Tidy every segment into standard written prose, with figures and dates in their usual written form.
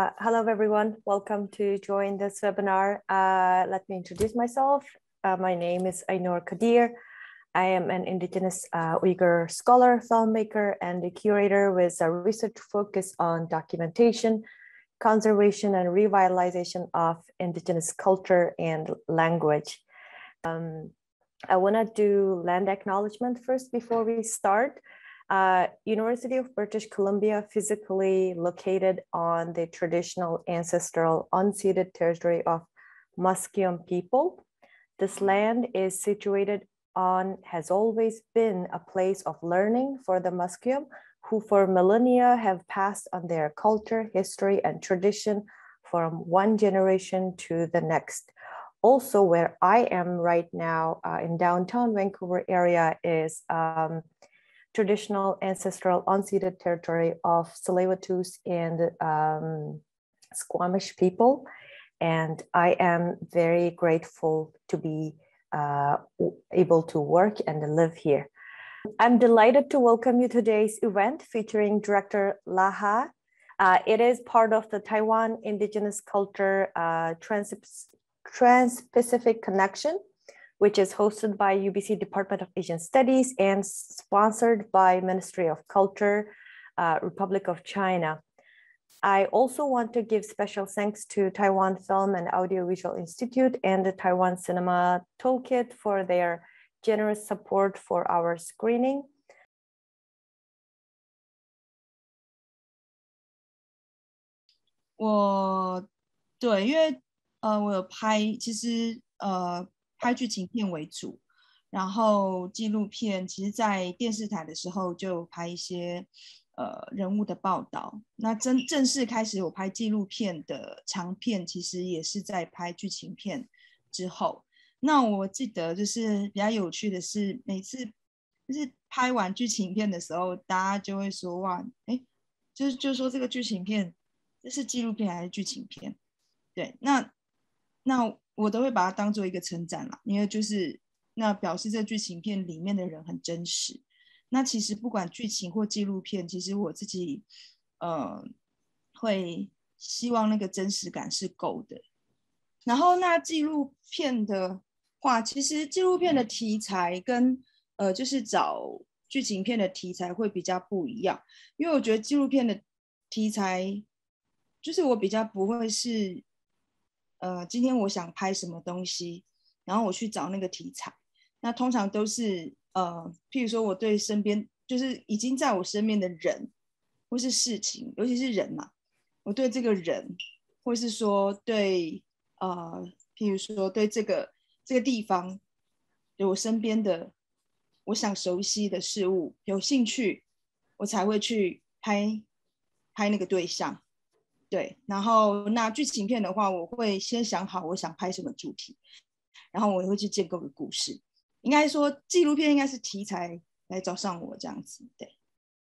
Hello, everyone. Welcome to join this webinar. Let me introduce myself. My name is Aynur Kadir. I am an Indigenous Uyghur scholar, filmmaker, and a curator with a research focus on documentation, conservation, and revitalization of Indigenous culture and language. I want to do land acknowledgement first before we start. University of British Columbia, physically located on the traditional ancestral unceded territory of Musqueam people. This land is situated on, has always been a place of learning for the Musqueam, who for millennia have passed on their culture, history, and tradition from one generation to the next. Also, where I am right now in downtown Vancouver area is traditional ancestral unceded territory of Tsleil-Waututh and Squamish people. And I am very grateful to be able to work and live here. I'm delighted to welcome you to today's event featuring Director Laha. It is part of the Taiwan Indigenous Culture Transpacific Connection, which is hosted by UBC Department of Asian Studies and sponsored by Ministry of Culture, Republic of China. I also want to give special thanks to Taiwan Film and Audiovisual Institute and the Taiwan Cinema Toolkit for their generous support for our screening. 我有拍，其实拍剧情片为主，然后纪录片，其实在电视台的时候就拍一些人物的报道。那正式开始我拍纪录片的长片，其实也是在拍剧情片之后。那我记得就是比较有趣的是，每次就是拍完剧情片的时候，大家就会说哇，就是说这个剧情片这是纪录片还是剧情片？对，那我都会把它当做一个称赞啦，因为就是那表示这剧情片里面的人很真实。那其实不管剧情或纪录片，其实我自己会希望那个真实感是够的。然后那纪录片的话，其实纪录片的题材跟就是找剧情片的题材会比较不一样，因为我觉得纪录片的题材就是我比较不会是今天我想拍什么东西，然后我去找那个题材。那通常都是譬如说我对身边就是已经在我身边的人或是事情，尤其是人嘛，我对这个人，或是说对譬如说对这个地方，对我身边的我想熟悉的事物有兴趣，我才会去拍那个对象。对，然后那剧情片的话，我会先想好我想拍什么主题，然后我也会去建构个故事。应该说纪录片应该是题材来找上我这样子。对，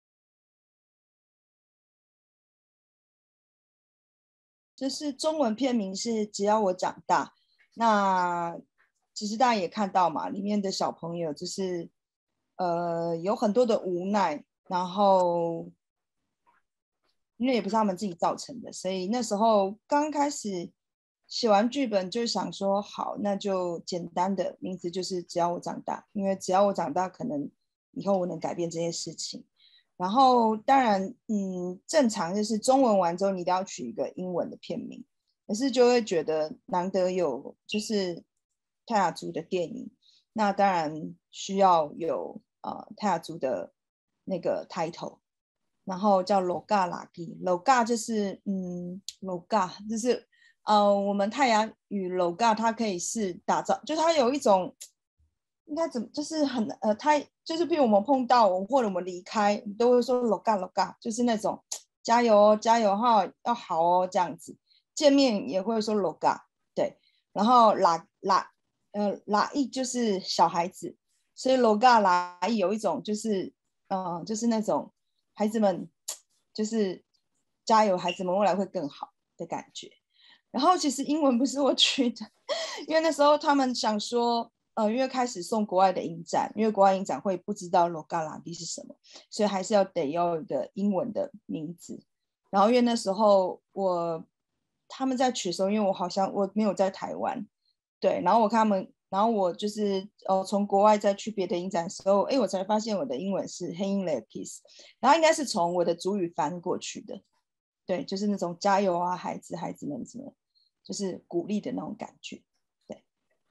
就是中文片名是《只要我长大》。那其实大家也看到嘛，里面的小朋友就是有很多的无奈，然后因为也不是他们自己造成的，所以那时候刚开始写完剧本就想说好，那就简单的名字就是只要我长大，因为只要我长大可能以后我能改变这些事情。然后当然正常就是中文完之后你一定要取一个英文的片名，可是就会觉得难得有就是泰雅族的电影，那当然需要有泰雅族的那个 title， 然后叫 Loga Lagi。 Loga 就是Loga 就是我们泰雅语 Loga 它可以是打造，就是它有一种应该怎么就是很它就是比如我们碰到或者我们离开都会说 Loga Loga， 就是那种加油哦加油哈要好哦这样子。见面也会说 Loga。 对，然后拉伊就是小孩子，所以 Loga 拉伊有一种就是就是那种孩子们就是加油，孩子们未来会更好的感觉。然后其实英文不是我取的，因为那时候他们想说因为开始送国外的影展，因为国外影展会不知道 Loga Lagi 是什么，所以还是得要有一个英文的名字。 然后因为那时候他们在取的时候，因为我没有在台湾，对，然后我看他们，然后我就是从国外再去别的影展的时候，我才发现我的英文是 Hein Le Kiss， 然后应该是从我的族语翻过去的，对，就是那种加油啊，孩子们什么，就是鼓励的那种感觉。对，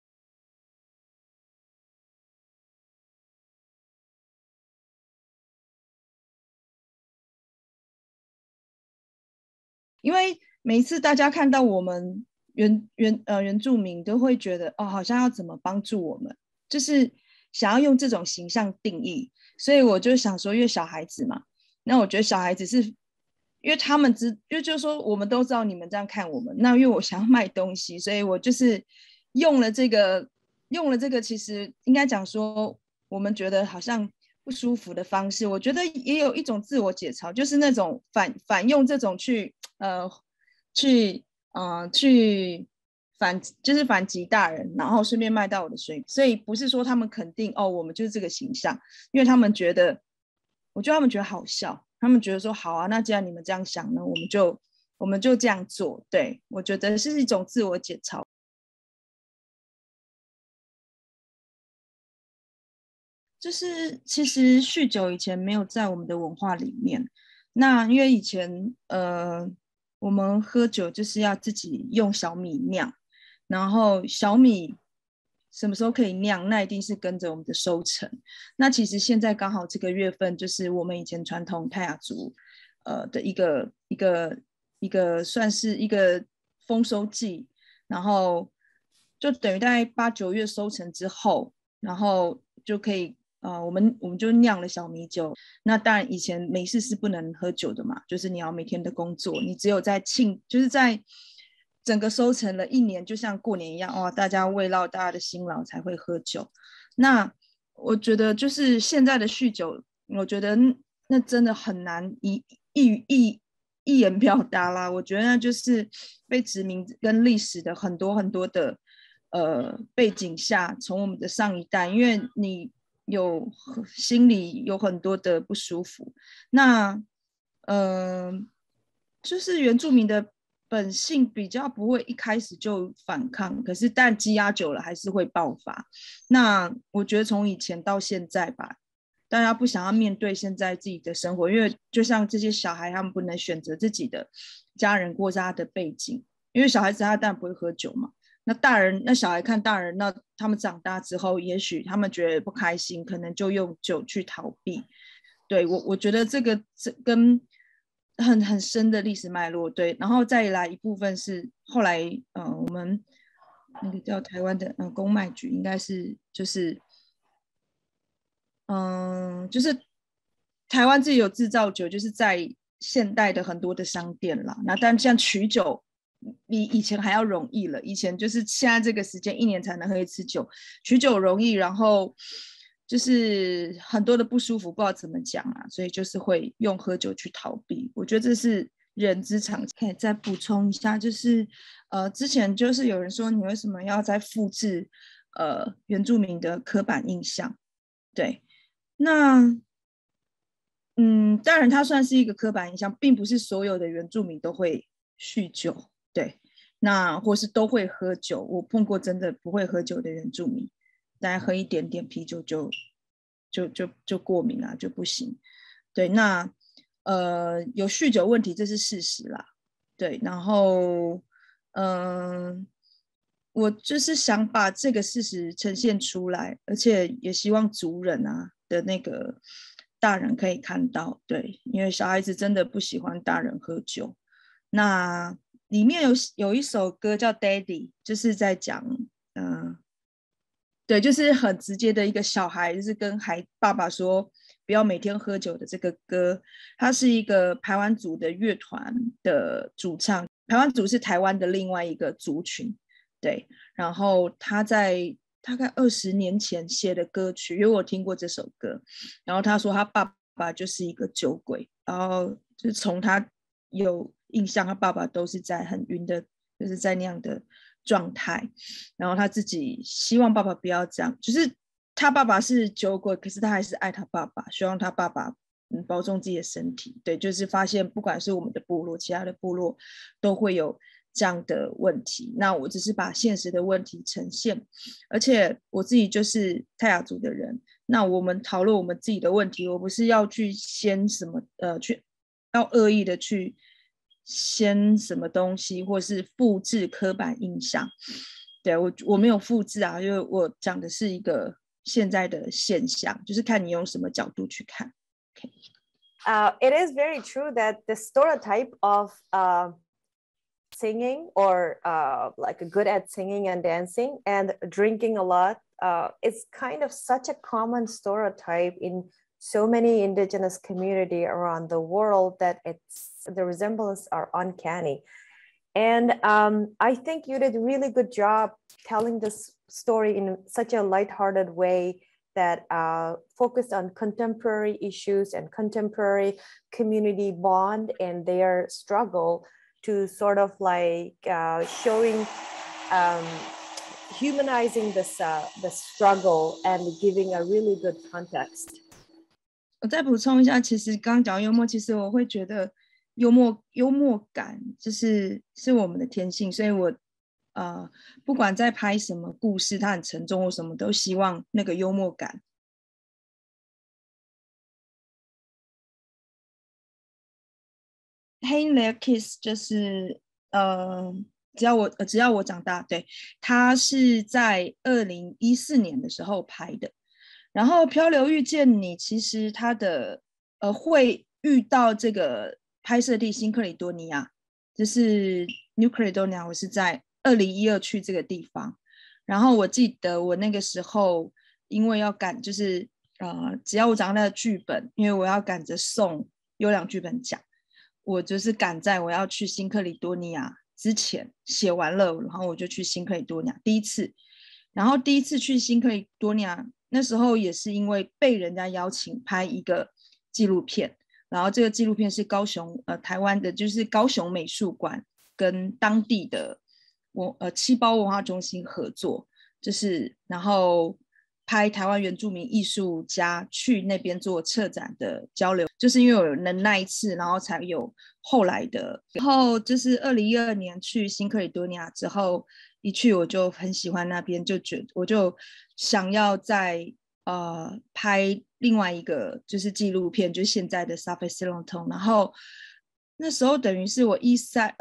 因为每一次大家看到我们原住民都会觉得好像要怎么帮助我们，就是想要用这种形象定义，所以我就想说，因为小孩子嘛，那我觉得小孩子是因为他们因为就是说我们都知道你们这样看我们，那因为我想要卖东西，所以我就是用了这个，其实应该讲说我们觉得好像不舒服的方式，我觉得也有一种自我解嘲，就是那种反用这种去就是反击大人，然后顺便卖到我的水，所以不是说他们肯定我们就是这个形象，因为他们觉得，我觉得他们觉得好笑，他们觉得说好啊，那既然你们这样想呢，我们就这样做。对，我觉得是一种自我解嘲。就是其实酗酒以前没有在我们的文化里面，那因为以前我们喝酒就是要自己用小米酿，然后小米什么时候可以酿，那一定是跟着我们的收成。那其实现在刚好这个月份就是我们以前传统泰雅族的一个算是一个丰收季，然后就等于大概8、9月收成之后，然后就可以我们就酿了小米酒。那当然以前没事是不能喝酒的嘛，就是你要每天的工作，你只有在就是在整个收成了一年，就像过年一样大家慰劳大家的辛劳才会喝酒。那我觉得就是现在的酗酒，我觉得那真的很难一言表达啦。我觉得那就是被殖民跟历史的很多很多的背景下，从我们的上一代，因为你心里有很多的不舒服，那就是原住民的本性比较不会一开始就反抗，可是但积压久了还是会爆发。那我觉得从以前到现在吧，大家不想要面对现在自己的生活，因为就像这些小孩，他们不能选择自己的家人过他的背景，因为小孩子他当然不会喝酒嘛。那小孩看大人，那他们长大之后，也许他们觉得不开心，可能就用酒去逃避。对，我觉得这跟很深的历史脉络。对，然后再来一部分是后来我们那个叫台湾的公卖局，应该是就是就是台湾自己有制造酒，就是在现代的很多的商店啦。那但像取酒比以前还要容易了，以前就是现在这个时间1年才能喝一次酒，取酒容易，然后就是很多的不舒服不知道怎么讲啊，所以就是会用喝酒去逃避。我觉得这是人之常情。可以再补充一下，就是之前就是有人说你为什么要再复制原住民的刻板印象？对，那当然它算是一个刻板印象，并不是所有的原住民都会酗酒。对，那或是都会喝酒，我碰过真的不会喝酒的原住民，大概喝一点点啤酒就过敏啊，就不行。对，那有酗酒问题，这是事实啦。对，然后我就是想把这个事实呈现出来，而且也希望族人啊的那个大人可以看到。对，因为小孩子真的不喜欢大人喝酒。那里面有一首歌叫 Daddy， 就是在讲对，就是很直接的一个小孩就是跟爸爸说不要每天喝酒的这个歌。他是一个排湾族的乐团的主唱，排湾族是台湾的另外一个族群。对，然后他在大概20年前写的歌曲，因为我听过这首歌。然后他说他爸爸就是一个酒鬼，然后就是从他有印象，他爸爸都是在很晕的，就是在那样的状态。然后他自己希望爸爸不要这样，就是他爸爸是酒鬼，可是他还是爱他爸爸，希望他爸爸保重自己的身体。对，就是发现不管是我们的部落其他的部落都会有这样的问题，那我只是把现实的问题呈现，而且我自己就是泰雅族的人，那我们讨论我们自己的问题，我不是要去先什么去要恶意的去先什么东西，或是复制刻板印象。对，我没有复制啊，因为我讲的是一个现在的现象，就是看你用什么角度去看。Okay. It is very true that the stereotype of singing or like good at singing and dancing and drinking a lot is kind of such a common stereotype in so many indigenous community around the world that the resemblance are uncanny. And I think you did a really good job telling this story in such a lighthearted way that focused on contemporary issues and contemporary community bond and their struggle to sort of like showing, humanizing this the struggle and giving a really good context. 我再补充一下，其实刚刚讲幽默，其实我会觉得幽默感是我们的天性，所以我不管在拍什么故事，它很沉重或什么，都希望那个幽默感。黑雷 Kiss 就是只要我长大，对，他是在2014年的时候拍的。然后漂流遇见你，其实他的会遇到这个拍摄地新克里多尼亚，就是 New Caledonia， 我是在2012去这个地方。然后我记得我那个时候因为要赶就是只要我长大的剧本，因为我要赶着送优良剧本奖，我就是赶在我要去新克里多尼亚之前写完了，然后我就去新克里多尼亚第一次。然后第一次去新克里多尼亚那时候也是因为被人家邀请拍一个纪录片，然后这个纪录片是台湾的就是高雄美术馆跟当地的七胞文化中心合作，就是然后拍台湾原住民艺术家去那边做策展的交流，就是因为有能那一次，然后才有后来的。然后就是2012年去新克里多尼亚之后，一去我就很喜欢那边，我就想要再拍另外一个就是纪录片，就是现在的 Transpacific。 然后那时候等于是我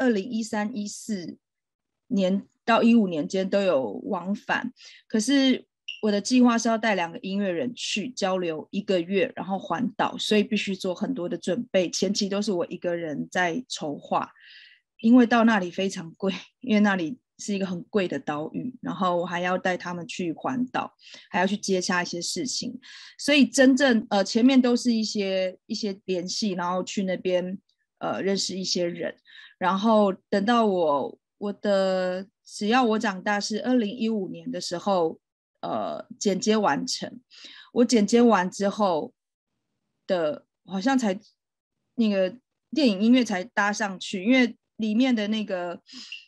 2013、14年到15年间都有往返，可是我的计划是要带2个音乐人去交流1个月，然后环岛，所以必须做很多的准备，前期都是我一个人在筹划，因为到那里非常贵，因为那里是一个很贵的岛屿，然后我还要带他们去环岛，还要去接洽一些事情，所以真正前面都是一些联系，然后去那边认识一些人，然后等到我的只要我长大是2015年的时候剪接完成，我剪接完之后的好像才那个电影音乐才搭上去，因为里面的那个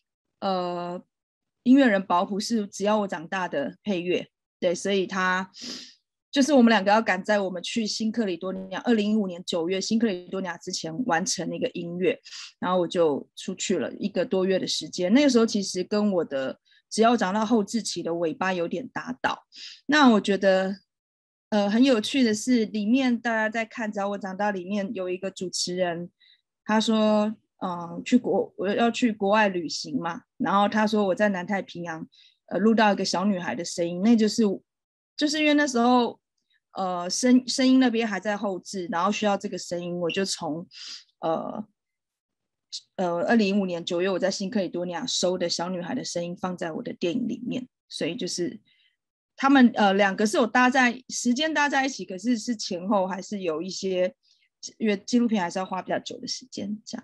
音乐人保普是只要我长大的配乐，对，所以他就是我们2个要赶在我们去新克里多尼亚2015年9月新克里多尼亚之前完成那个音乐，然后我就出去了1个多月的时间。那个时候其实跟我的只要长到后置期的尾巴有点打倒。那我觉得很有趣的是，里面大家在看只要我长大里面有一个主持人，他说我要去国外旅行嘛，然后他说我在南太平洋录到一个小女孩的声音，那就是因为那时候声音那边还在后置，然后需要这个声音，我就从2015年9月我在新克里多尼亚收的小女孩的声音放在我的电影里面，所以就是他们2个是有时间搭在一起，可是前后还是有一些，因为纪录片还是要花比较久的时间这样。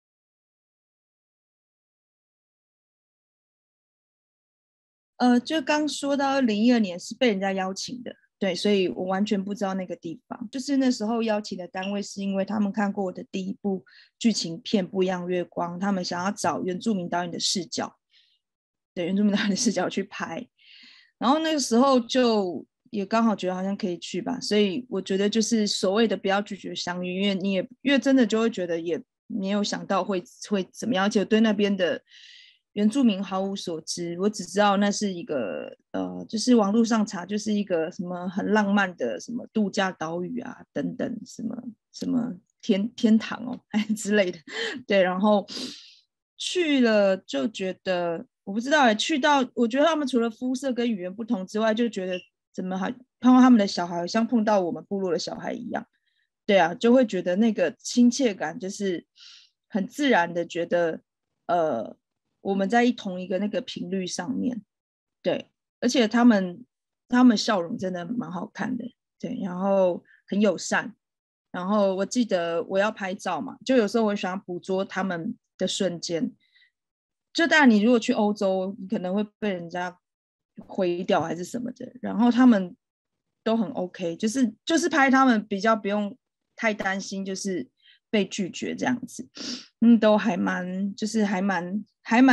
就刚说到2012年是被人家邀请的，对，所以我完全不知道那个地方。就是那时候邀请的单位是因为他们看过我的第1部剧情片《不一样月光》，他们想要找原住民导演的视角，对，原住民导演的视角去拍。然后那个时候就也刚好觉得好像可以去吧，所以我觉得就是所谓的不要拒绝相遇，因为你也因为真的就会觉得也没有想到会怎么样，而且对那边的原住民毫无所知，我只知道那是一个就是网络上查就是一个什么很浪漫的什么度假岛屿啊等等什么天堂哦之类的，对，然后去了就觉得我不知道去到我觉得他们除了肤色跟语言不同之外，就觉得怎么碰到他们的小孩像碰到我们部落的小孩一样，对啊，就会觉得那个亲切感就是很自然的觉得我们在同一个那个频率上面，对，而且他们笑容真的蛮好看的，对，然后很友善，然后我记得我要拍照嘛，就有时候我想要捕捉他们的瞬间，就当然你如果去欧洲你可能会被人家毁掉还是什么的，然后他们都很 OK， 就是拍他们比较不用太担心就是被拒绝这样子，都还蛮就是还蛮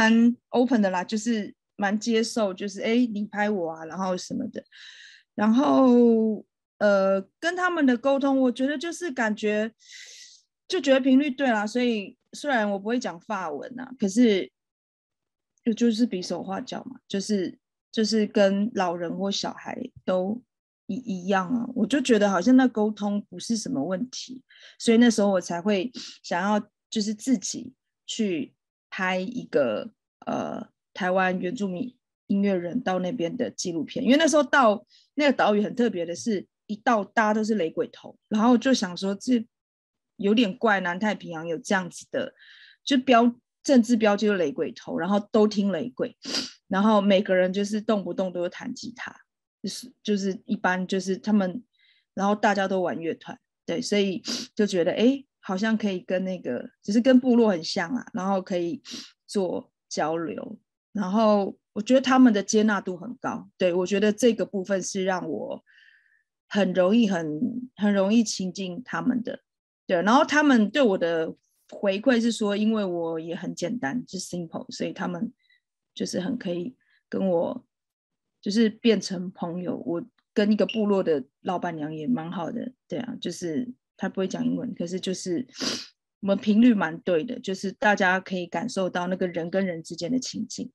open 的啦，就是蛮接受，就是你拍我啊，然后什么的，然后跟他们的沟通，我觉得就是感觉就觉得频率对啦，所以虽然我不会讲法文啊，可是就是比手画脚嘛，就是跟老人或小孩都一样啊，我就觉得好像那沟通不是什么问题，所以那时候我才会想要就是自己去拍一个台湾原住民音乐人到那边的纪录片，因为那时候到那个岛屿很特别的是，一到大家都是雷鬼头，然后就想说这有点怪，南太平洋有这样子的，就政治标就是雷鬼头，然后都听雷鬼，然后每个人就是动不动都会弹吉他，就是一般就是他们，然后大家都玩乐团，对，所以就觉得好像可以跟那个只是跟部落很像啊，然后可以做交流，然后我觉得他们的接纳度很高，对，我觉得这个部分是让我很容易亲近他们的，对，然后他们对我的回馈是说，因为我也很简单，就 simple， 所以他们就是很可以跟我就是变成朋友。我跟一个部落的老板娘也蛮好的，对啊，就是她不会讲英文，可是就是我们频率蛮对的，就是大家可以感受到那个人跟人之间的亲近。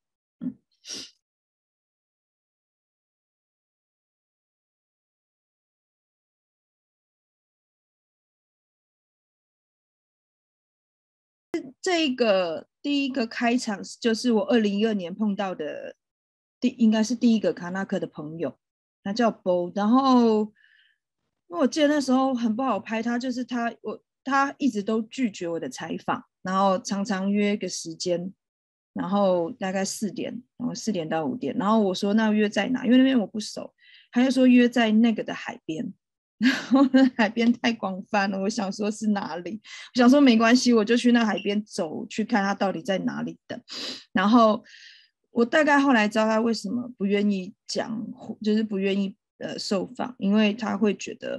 这个第一个开场就是我2012年碰到的应该是第一个卡纳克的朋友，他叫 Bo， 然后我记得那时候很不好拍他，就是他一直都拒绝我的采访，然后常常约个时间，然后大概4点，然后4点到5点，然后我说那约在哪？因为那边我不熟，他就说约在那个的海边。然后海边太广泛了，我想说是哪里？我想说没关系，我就去那海边走，去看他到底在哪里等。然后我大概后来知道他为什么不愿意讲，就是不愿意受访，因为他会觉得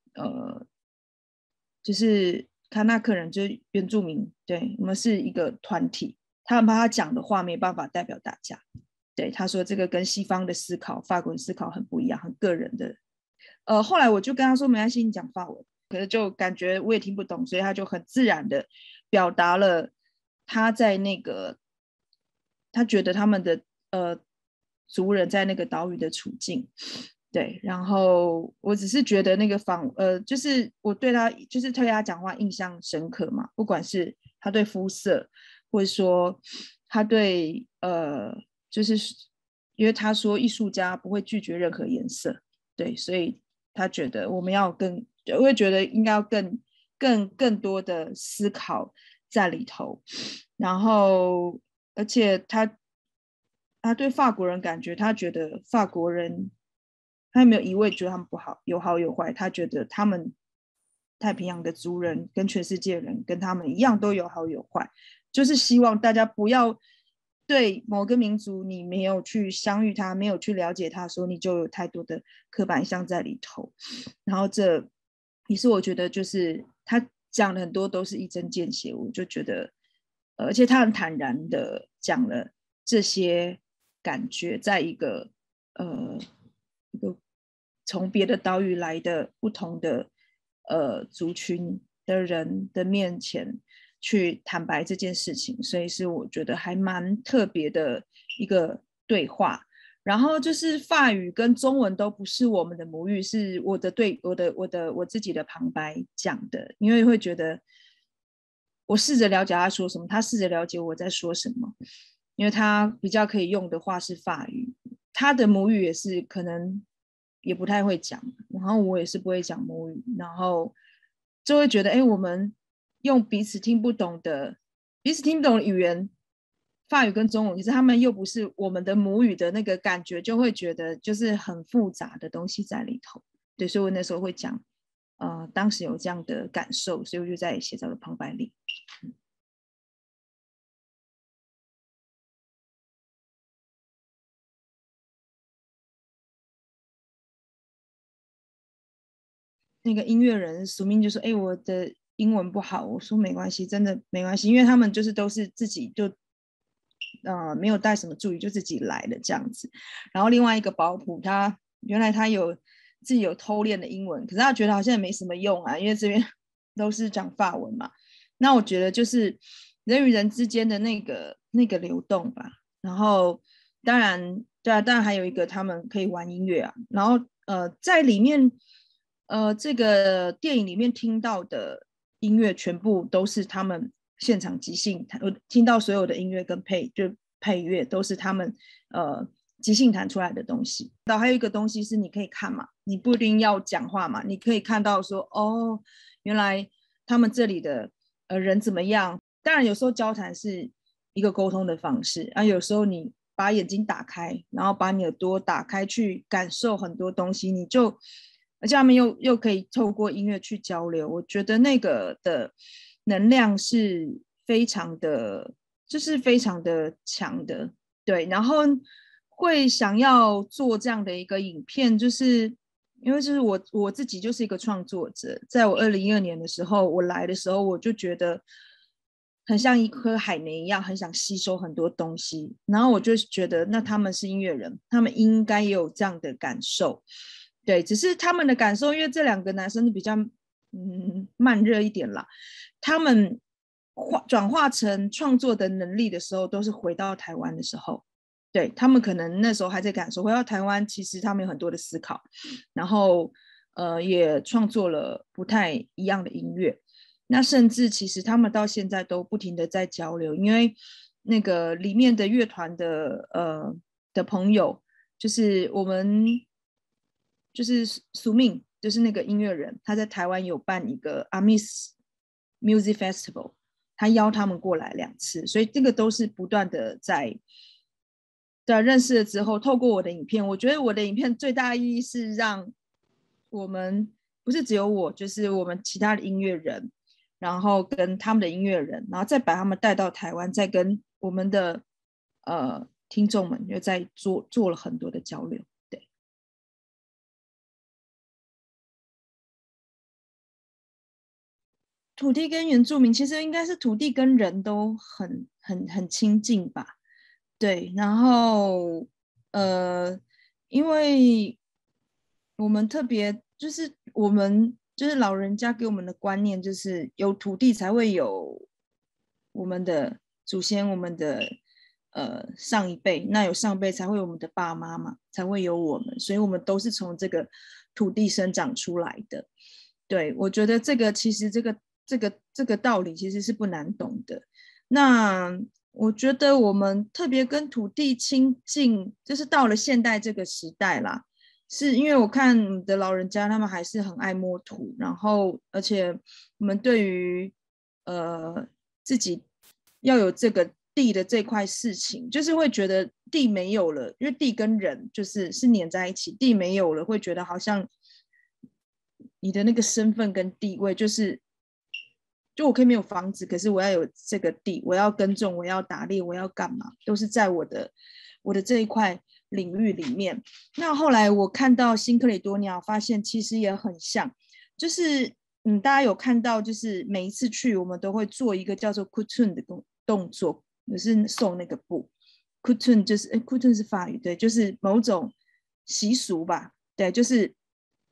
就是卡纳克人就是原住民，对，我们是一个团体，他很怕他讲的话没办法代表大家。对，他说这个跟西方的思考、法国人思考很不一样，很个人的。后来我就跟他说没关系，你讲法文，可是就感觉我也听不懂，所以他就很自然的表达了他在那个他觉得他们的族人在那个岛屿的处境，对，然后我只是觉得那个就是我对他就是对他讲话印象深刻嘛，不管是他对肤色，或者说他对就是因为他说艺术家不会拒绝任何颜色，对，所以他觉得我们要我会觉得应该要更多的思考在里头，然后而且他对法国人感觉他觉得法国人他没有一味觉得他们不好，有好有坏，他觉得他们太平洋的族人跟全世界人跟他们一样都有好有坏，就是希望大家不要对某个民族你没有去相遇他，没有去了解他说你就有太多的刻板印象在里头，然后这也是我觉得就是他讲的很多都是一针见血，我就觉得而且他很坦然的讲了这些感觉在一个从别的岛屿来的不同的族群的人的面前去坦白这件事情，所以是我觉得还蛮特别的一个对话。然后就是法语跟中文都不是我们的母语，是我自己的旁白讲的，因为会觉得我试着了解他说什么，他试着了解我在说什么，因为他比较可以用的话是法语，他的母语也是可能也不太会讲，然后我也是不会讲母语，然后就会觉得我们用彼此听不懂的语言，法语跟中文，可是他们又不是我们的母语的那个感觉，就会觉得就是很复杂的东西在里头。对，所以我那时候会讲当时有这样的感受，所以我就在写照的旁白里。那个音乐人苏明就说我的英文不好，我说没关系，真的没关系，因为他们就是都是自己就没有带什么助理，就自己来的这样子。然后另外一个保普，他原来他自己有偷练的英文，可是他觉得好像也没什么用啊，因为这边都是讲法文嘛。那我觉得就是人与人之间的那个流动吧。然后当然对啊，当然还有一个他们可以玩音乐啊。然后在里面这个电影里面听到的音乐全部都是他们现场即兴弹，我听到所有的音乐跟配乐都是他们即兴弹出来的东西。然后还有一个东西是你可以看嘛，你不一定要讲话嘛，你可以看到说原来他们这里的人怎么样。当然有时候交谈是一个沟通的方式啊，有时候你把眼睛打开，然后把你耳朵打开去感受很多东西，而且他们又可以透过音乐去交流。我觉得那个的能量是非常的强的。对，然后会想要做这样的一个影片，就是因为就是我自己就是一个创作者。在我2012年的时候，我来的时候，我就觉得很像一颗海绵一样，很想吸收很多东西。然后我就觉得那他们是音乐人，他们应该也有这样的感受。对，只是他们的感受，因为这两个男生比较慢热一点啦，他们转化成创作的能力的时候，都是回到台湾的时候。对，他们可能那时候还在感受，回到台湾其实他们有很多的思考，然后也创作了不太一样的音乐。那甚至其实他们到现在都不停的在交流，因为那个里面的乐团的朋友，就是我们就是苏命，就是那个音乐人，他在台湾有办一个 Amis Music Festival， 他邀他们过来2次，所以这个都是不断的在认识了之后，透过我的影片，我觉得我的影片最大的意义是让我们不是只有我，就是我们其他的音乐人，然后跟他们的音乐人，然后再把他们带到台湾，再跟我们的听众们又在做了很多的交流。对，土地跟原住民其实应该是土地跟人都很亲近吧。对，然后因为我们特别就是我们就是老人家给我们的观念，就是有土地才会有我们的祖先，我们的上一辈，那有上辈才会有我们的爸妈嘛，才会有我们，所以我们都是从这个土地生长出来的。对，我觉得这个其实这个道理其实是不难懂的。那我觉得我们特别跟土地亲近，就是到了现代这个时代啦，是因为我看你的老人家他们还是很爱摸土，然后而且我们对于自己要有这个地的这块事情，就是会觉得地没有了，因为地跟人是黏在一起，地没有了会觉得好像你的那个身份跟地位就我可以没有房子，可是我要有这个地，我要耕种，我要打猎，我要干嘛，都是在我的这一块领域里面。那后来我看到新克里多尼亚，发现其实也很像，就是大家有看到，就是每一次去我们都会做一个叫做 kutun 的动作，就是送那个布。kutun 就是kutun 是法语，对，就是某种习俗吧，对，就是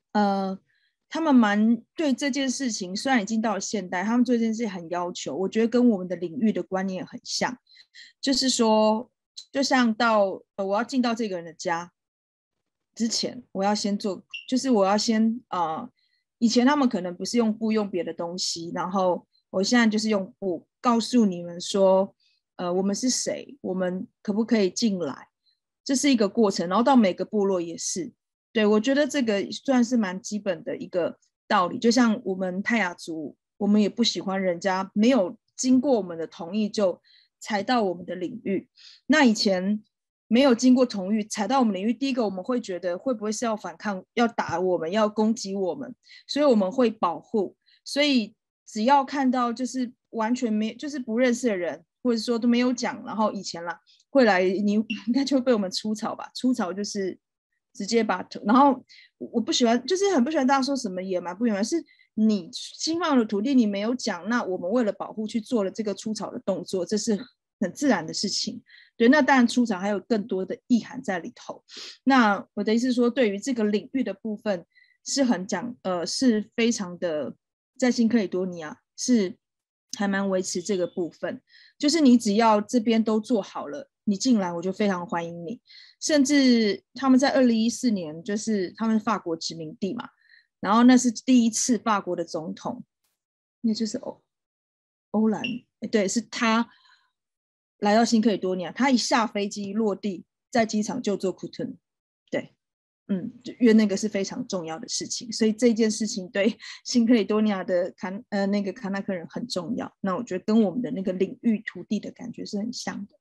他们蛮对这件事情，虽然已经到了现代，他们对这件事情很要求，我觉得跟我们的领域的观念很像，就是说就像我要进到这个人的家之前，我要先做，就是我要先以前他们可能不是用布，用别的东西，然后我现在就是用布告诉你们说我们是谁，我们可不可以进来，这是一个过程，然后到每个部落也是。对，我觉得这个算是蛮基本的一个道理，就像我们泰雅族，我们也不喜欢人家没有经过我们的同意就踩到我们的领域。那以前没有经过同意踩到我们领域，第一个我们会觉得会不会是要反抗，要打我们，要攻击我们，所以我们会保护。所以只要看到就是完全没就是不认识的人，或者说都没有讲，然后以前啦会来，你应该就会被我们出草吧，出草就是直接把头，然后我不喜欢，就是很不喜欢大家说什么野蛮不野蛮，是你侵犯了土地，你没有讲，那我们为了保护去做了这个出草的动作，这是很自然的事情。对，那当然出草还有更多的意涵在里头。那我的意思是说，对于这个领域的部分是很是非常的，在新克里多尼亚是还蛮维持这个部分，就是你只要这边都做好了，你进来我就非常欢迎你。甚至他们在2014年就是他们法国殖民地嘛，然后那是第一次法国的总统，那就是欧兰，对，是他来到新克里多尼亚，他一下飞机落地在机场就做库顿，对，因为那个是非常重要的事情，所以这件事情对新克里多尼亚的那个卡纳克人很重要。那我觉得跟我们的那个领域土地的感觉是很像的。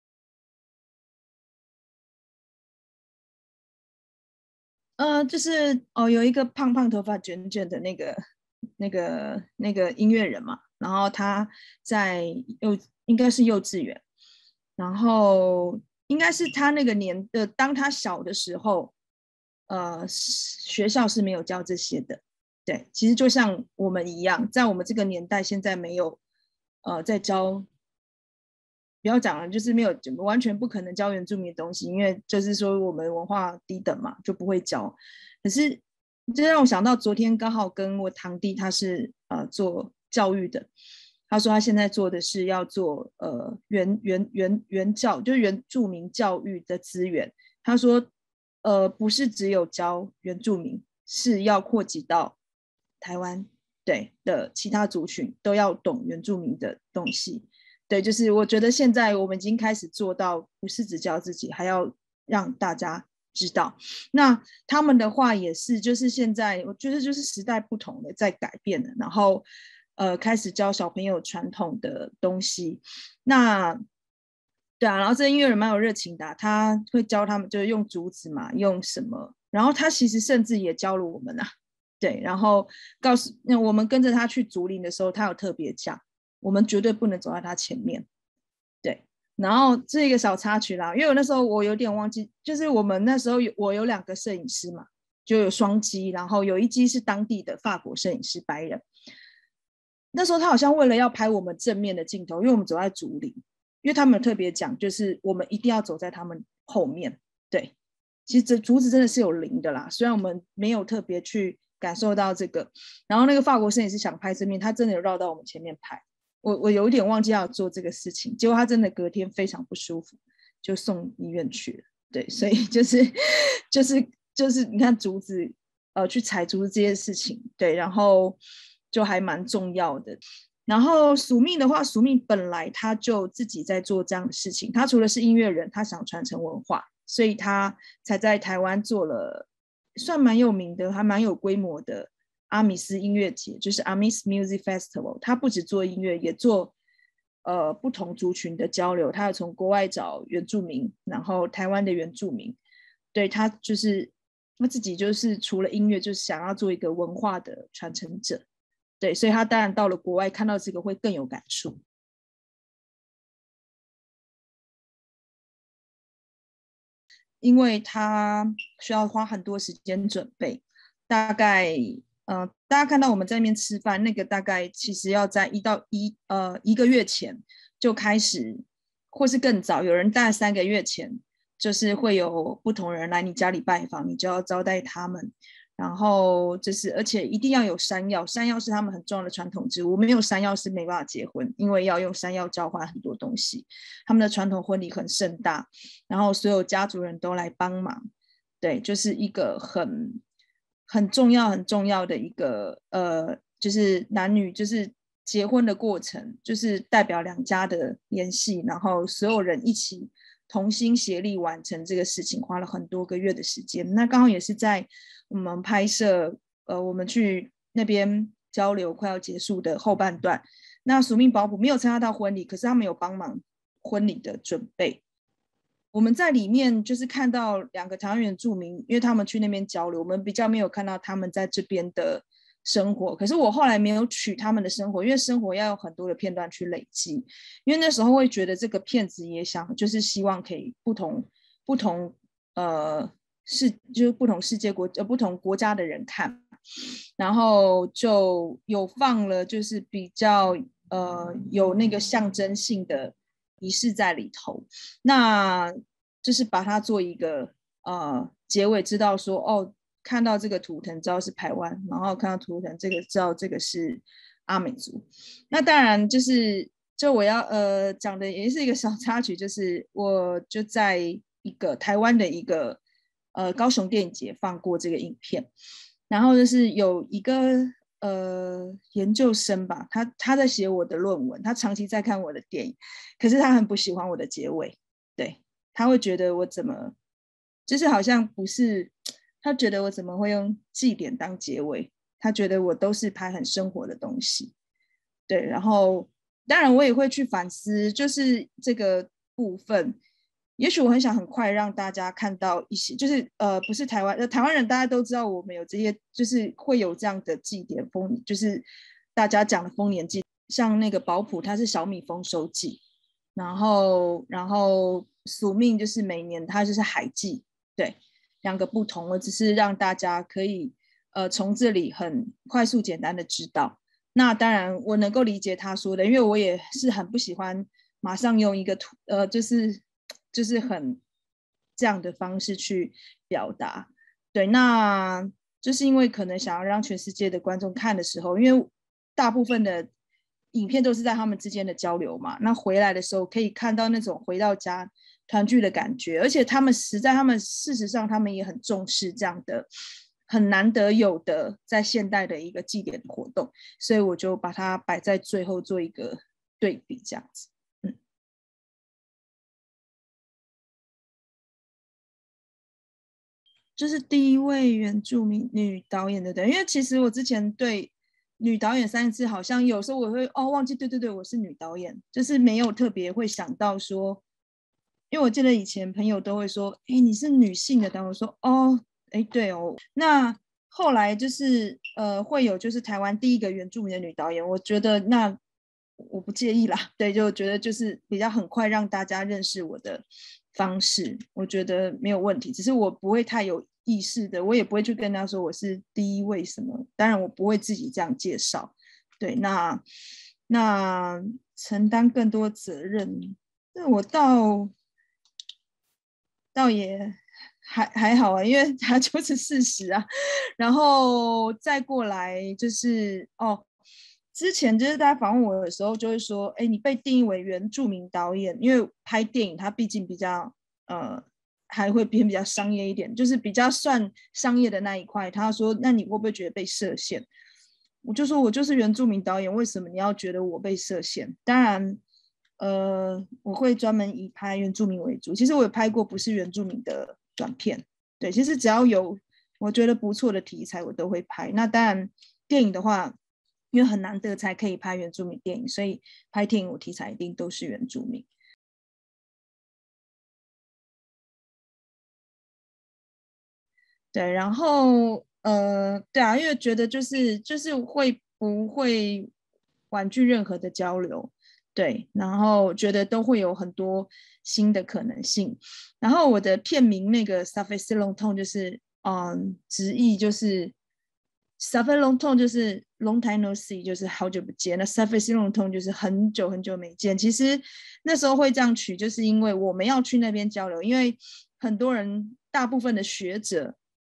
就是有一个胖胖头发卷卷的那个音乐人嘛，然后他在应该是幼稚园，然后应该是他那个当他小的时候，学校是没有教这些的。对，其实就像我们一样，在我们这个年代，现在没有在教。不要讲了，就是没有完全不可能教原住民的东西，因为就是说我们文化低等嘛，就不会教。可是这让我想到，昨天刚好跟我堂弟，他是做教育的，他说他现在做的是要做原教，就是原住民教育的资源。他说不是只有教原住民，是要扩及到台湾对的其他族群都要懂原住民的东西。对，就是我觉得现在我们已经开始做到，不是只教自己，还要让大家知道。那他们的话也是，就是现在我觉得就是时代不同的在改变了，然后开始教小朋友传统的东西。那对啊，然后这音乐人蛮有热情的他会教他们就是用竹子嘛，用什么，然后他其实甚至也教了我们对，然后告诉我们跟着他去竹林的时候，他有特别讲。我们绝对不能走在他前面，对。然后这一个小插曲啦，因为我那时候我有点忘记，就是我们那时候我有2个摄影师嘛，就有双机，然后有一机是当地的法国摄影师白人。那时候他好像为了要拍我们正面的镜头，因为我们走在竹林，因为他们有特别讲，就是我们一定要走在他们后面，对。其实这竹子真的是有灵的啦，虽然我们没有特别去感受到这个。然后那个法国摄影师想拍正面，他真的有绕到我们前面拍。我有一点忘记要做这个事情，结果他真的隔天非常不舒服，就送医院去了。对，所以就是你看竹子去采竹子这件事情，对，然后就还蛮重要的。然后署命的话，署命本来他就自己在做这样的事情，他除了是音乐人，他想传承文化，所以他才在台湾做了算蛮有名的还蛮有规模的阿米斯音乐节，就是 Amis Music Festival。 他不只做音乐，也做不同族群的交流，他有从国外找原住民，然后台湾的原住民。对，他就是他自己就是除了音乐，就是想要做一个文化的传承者。对，所以他当然到了国外看到这个会更有感触。因为他需要花很多时间准备，大概大家看到我们在那边吃饭，那个大概其实要在1个月前就开始，或是更早，有人大概3个月前，就是会有不同人来你家里拜访，你就要招待他们。 然后而且一定要有山药，山药是他们很重要的传统植物，没有山药是没办法结婚，因为要用山药交换很多东西。他们的传统婚礼很盛大，然后所有家族人都来帮忙，对，就是一个很重要的一个就是男女就是结婚的过程，就是代表两家的联系，然后所有人一起同心协力完成这个事情，花了很多个月的时间。那刚好也是在我们拍摄我们去那边交流快要结束的后半段，那署名保卜没有参加到婚礼，可是他们有帮忙婚礼的准备。我们在里面就是看到2个台湾原住民，因为他们去那边交流，我们比较没有看到他们在这边的生活，可是我后来没有取他们的生活，因为生活要有很多的片段去累积，因为那时候会觉得这个片子也想就是希望可以不同就是不同世界不同国家的人看，然后就有放了就是比较有那个象征性的仪式在里头，那就是把它做一个结尾，知道说哦，看到这个图腾知道是台湾，然后看到图腾这个知道这个是阿美族。那当然就我要讲的也是一个小插曲，就是我就在一个台湾的一个高雄电影节放过这个影片，然后就是有一个研究生吧，他在写我的论文，他长期在看我的电影，可是他很不喜欢我的结尾，对，他会觉得我怎么就是好像不是，他觉得我怎么会用祭典当结尾，他觉得我都是拍很生活的东西，对，然后当然我也会去反思就是这个部分，也许我很想很快让大家看到一些就是不是台湾人大家都知道我们有这些就是会有这样的祭典就是大家讲的丰年祭，像那个保卜它是小米丰收季，然后宿命就是每年它就是海祭，对，2个不同，我只是让大家可以从这里很快速简单的知道。那当然我能够理解他说的，因为我也是很不喜欢马上用一个就是很这样的方式去表达，对，那就是因为可能想要让全世界的观众看的时候，因为大部分的影片都是在他们之间的交流嘛，那回来的时候可以看到那种回到家团聚的感觉，而且他们事实上他们也很重视这样的很难得有的在现代的一个祭典活动，所以我就把它摆在最后做一个对比这样子。就是第一位原住民女导演的，因为其实我之前对女导演3个字好像有时候我会忘记，对，我是女导演，就是没有特别会想到说，因为我记得以前朋友都会说，你是女性的导演，我说对哦，那后来就是会有就是台湾第一个原住民的女导演，我觉得那我不介意啦，对，就觉得就是比较很快让大家认识我的方式，我觉得没有问题，只是我不会太有意识的，我也不会去跟他说我是第一位什么，当然我不会自己这样介绍，对，那承担更多责任，那我倒也还好啊，因为它就是事实啊。然后再过来就是之前就是大家访问我的时候就会说，你被定义为原住民导演，因为拍电影它毕竟比较还会偏比较商业一点，就是比较算商业的那一块。他说，那你会不会觉得被设限？我就说我就是原住民导演，为什么你要觉得我被设限？当然我会专门以拍原住民为主，其实我有拍过不是原住民的短片，对，其实只要有我觉得不错的题材我都会拍。那当然电影的话因为很难得才可以拍原住民电影，所以拍电影我题材一定都是原住民。对，然后对啊，因为觉得就是会不会婉拒任何的交流，对，然后觉得都会有很多新的可能性。然后我的片名那个 Safety Long Tong 就是直译就是 Safety Long Tong 就是 Long Time No See 就是好久不见，那 Safety Long Tong 就是很久很久没见。其实那时候会这样取，就是因为我们要去那边交流，因为很多人大部分的学者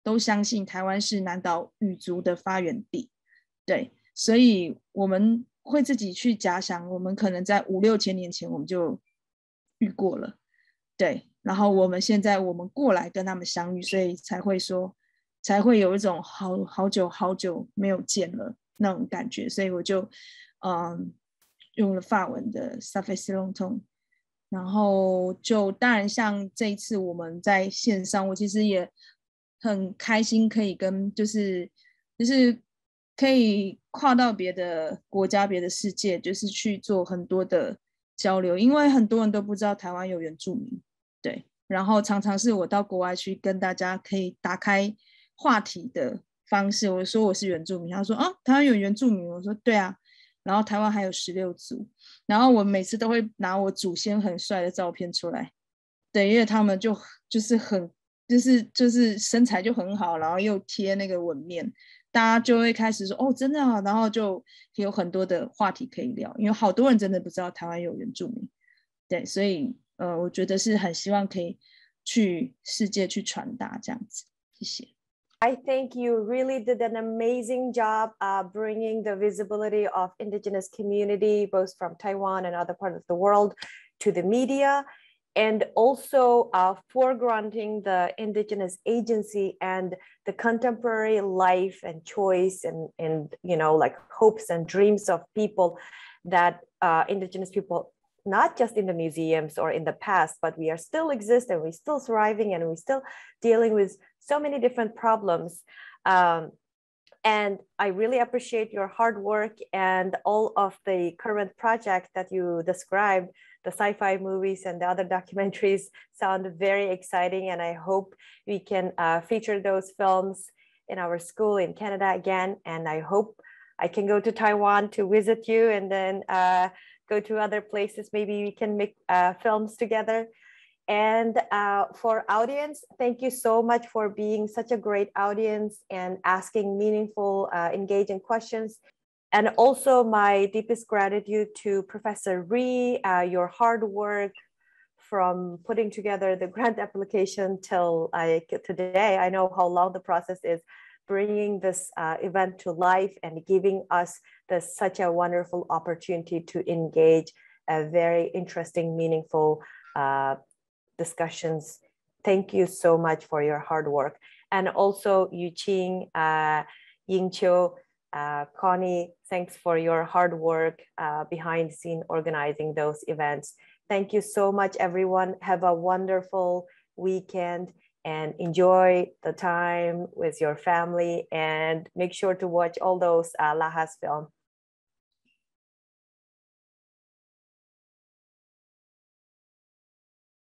都相信台湾是南岛语族的发源地，对，所以我们会自己去假想，我们可能在5、6千年前我们就遇过了，对，然后我们现在我们过来跟他们相遇，所以才会有一种好久没有见了那种感觉，所以我就用了法文的 Ça fait si longtemps， 然后就当然像这一次我们在线上，我其实也很开心可以跟就是可以跨到别的国家别的世界，就是去做很多的交流，因为很多人都不知道台湾有原住民，对，然后常常是我到国外去跟大家可以打开话题的方式，我说我是原住民，他说台湾有原住民，我说对啊，然后台湾还有16族，然后我每次都会拿我祖先很帅的照片出来，对，因为他们就是很就是身材就很好，然后又贴那个纹面，大家就会开始说真的啊，然后就有很多的话题可以聊，因为好多人真的不知道台湾有原住民，对，所以我觉得是很希望可以去世界去传达这样子，谢谢。 I think you really did an amazing job bringing the visibility of Indigenous community, both from Taiwan and other parts of the world, to the media, and also foregrounding the Indigenous agency and the contemporary life and choice and like hopes and dreams of people that Indigenous people, not just in the museums or in the past, but we are still exist and we're still thriving and we're still dealing with so many different problems. And I really appreciate your hard work and all of the current projects that you described. The sci-fi movies and the other documentaries sound very exciting, and I hope we can feature those films in our school in Canada again. And I hope I can go to Taiwan to visit you and then go to other places. Maybe we can make films together. And for audience, thank you so much for being such a great audience and asking meaningful, engaging questions. And also my deepest gratitude to Professor Ree, your hard work from putting together the grant application till today. I know how long the process is, bringing this event to life and giving us such a wonderful opportunity to engage a very interesting, meaningful discussions. Thank you so much for your hard work. And also Yuqing, Yingqiu, Connie, thanks for your hard work behind the scene organizing those events. Thank you so much, everyone. Have a wonderful weekend and enjoy the time with your family, and make sure to watch all those Laha's films.